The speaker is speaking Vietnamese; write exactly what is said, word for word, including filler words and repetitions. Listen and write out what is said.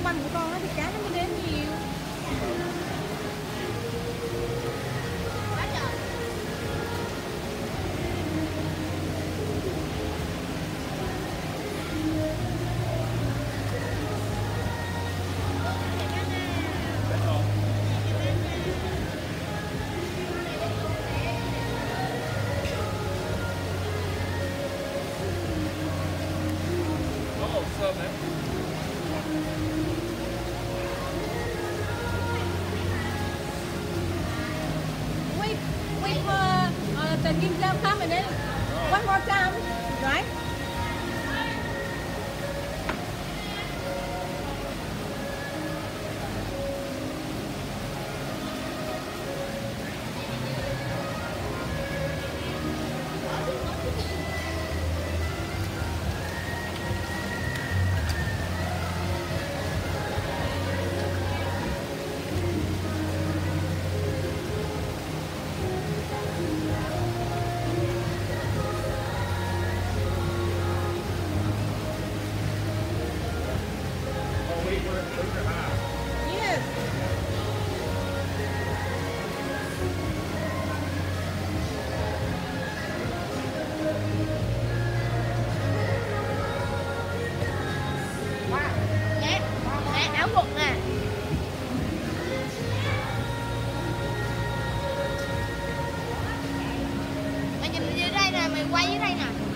bằng của con á thì cá nó mới đến nhiều. Thơm đấy. Wait, wait for uh, the ginger come and then one more time, right? Yes. Nè, nè, áo quần nè. Mày nhìn dưới đây nè, mày quay dưới đây nè.